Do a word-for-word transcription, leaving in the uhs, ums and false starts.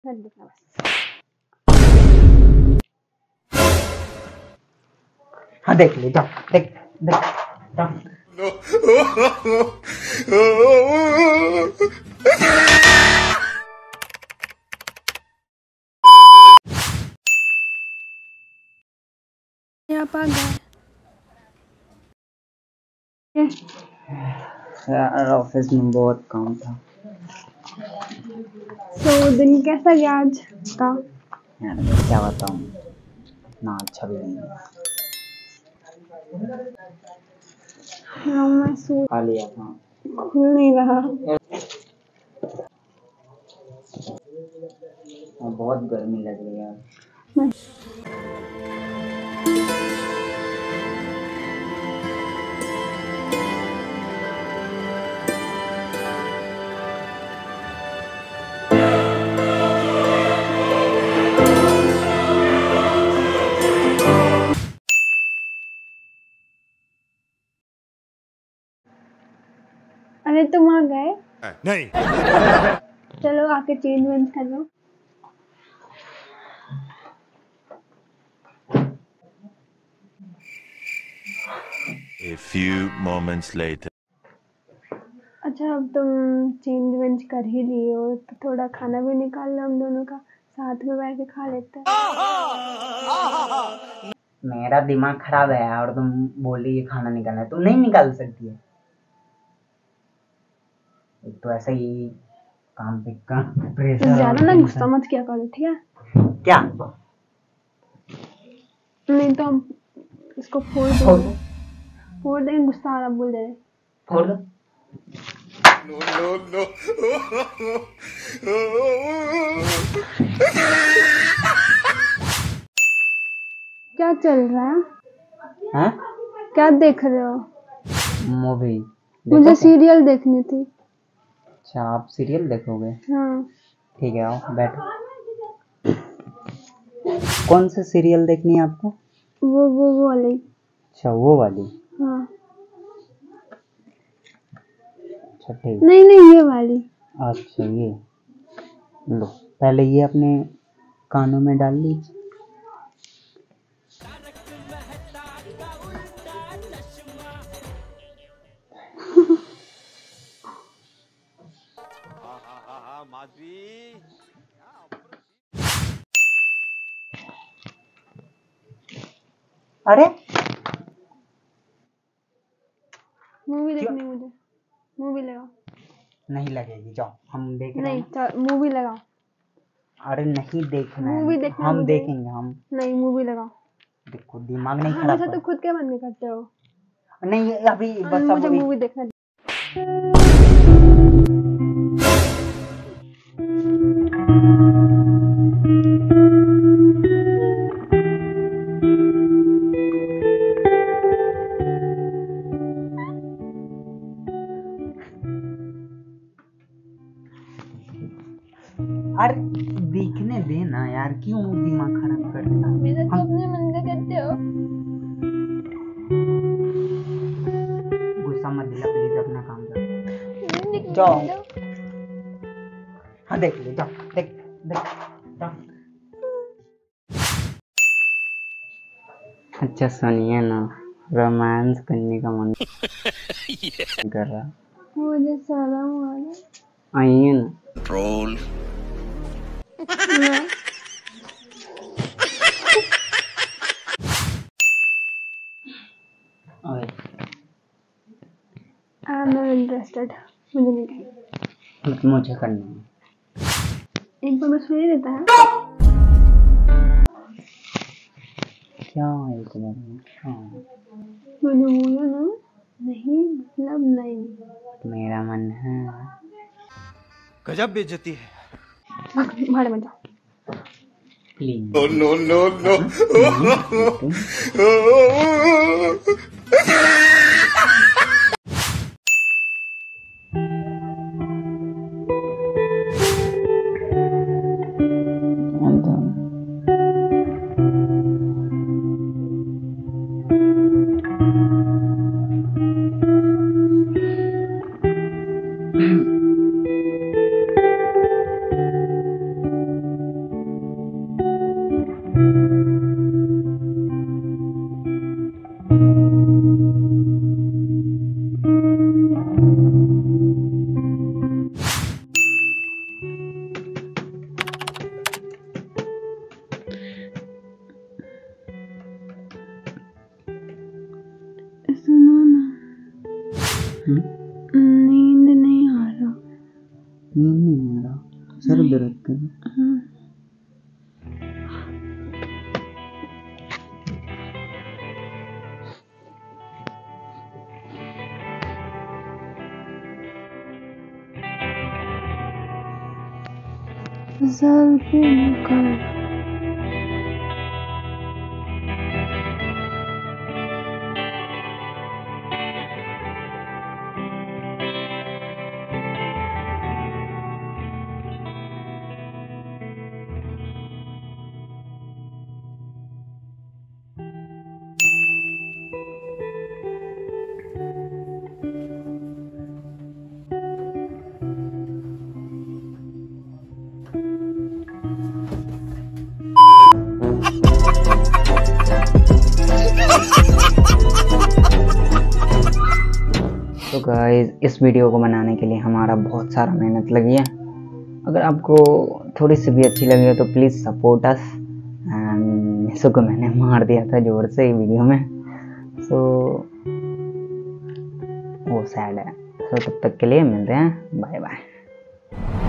कर देना बस। हाँ देख ले, जाओ देख देख जाओ। आप आ गए। यार ऑफिस में बहुत काम था। तो दिन कैसा गया आज का? यार क्या बताऊँ, इतना अच्छा भी नहीं है। हाँ मैं सो खा लिया था, खुल नहीं रहा। और बहुत गर्मी लग रही है। अरे तुम आ गए? नहीं। चलो आके चेंज वेंज कर लो। A few moments later. अच्छा अब तुम चेंज वेंज कर ही लिए हो तो थोड़ा खाना भी निकाल लो, हम दोनों का साथ में बैठ के खा लेते हैं। मेरा दिमाग खराब है और तुम बोल रही है खाना निकालना है, तुम नहीं निकाल सकती है। एक तो ऐसा ही काम पे का प्रेशर। ज्यादा ना गुस्सा मत किया करो, ठीक है? क्या? नहीं तो हम इसको फोड़ देंगे, फोड़ देंगे। गुस्सा आ रहा बोल दे रहे। फोड़ दो। No, no, no. क्या चल रहा है? हैं? क्या देख रहे हो? मूवी। मुझे सीरियल देखनी थी। अच्छा आप सीरियल देखोगे? हाँ। ठीक है आओ बैठो। कौन सा सीरियल देखनी है आपको? वो वो वो वाली। अच्छा वो वाली। हाँ। अच्छा ठीक। नहीं नहीं ये वाली। अच्छा ये लो, पहले ये अपने कानों में डाल लीजिए। अरे मूवी देखनी मुझे, मूवी लगाओ। नहीं लगेगी, जाओ हम देख रहे नहीं हैं। मूवी लगाओ। अरे नहीं देखना मूवी है, देखना हम मुझे। देखेंगे हम। नहीं मूवी लगाओ। देखो दिमाग नहीं खराब हमेशा कर। तो खुद के मन में करते हो। नहीं अभी बस मुझे अब मूवी देखना। अरे देखने देना यार, क्यों दिमाग खराब कर रहे हो? मेरा तो अपने मन का करते हो। गुस्सा मत दिला प्लीज, अपना काम करो। जाओ। हाँ देख ले, जाओ देख देख जाओ। अच्छा सुनिए ना, रोमांस करने का मन कर रहा। मुझे शर्म आ रहा। आइए ना। Control. मैं आई एम नॉट इंटरेस्टेड। मुझे नहीं करना। मुझे करना है। एक बार मैं सुन देता है। क्या एक बार में? हाँ मैंने बोला ना, नहीं मतलब नहीं। मेरा मन है। गजब बेइज्जती है। भाड़ में जाओ। Please. No, no, no, no. हम्म? नींद नहीं आ रहा। नींद नहीं आ रहा, सर दर्द कर रहा। हम्म, जल भी निकल। तो गाइस, इस वीडियो को बनाने के लिए हमारा बहुत सारा मेहनत लगी है। अगर आपको थोड़ी सी भी अच्छी लगी हो तो प्लीज़ सपोर्ट अस। एंड इसको को मैंने मार दिया था जोर से वीडियो में, सो वो सैड है। सो तब तक के लिए मिलते हैं, बाय बाय।